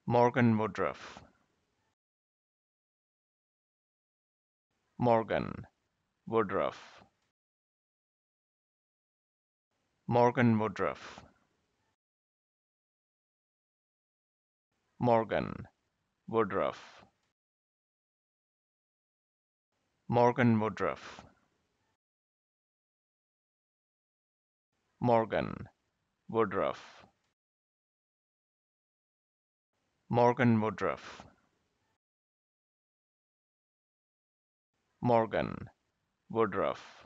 Morgan Woodruff. Morgan Woodruff. Morgan Woodruff. Morgan Woodruff. Morgan Woodruff. Morgan Woodruff. Morgan Woodruff. Morgan Woodruff.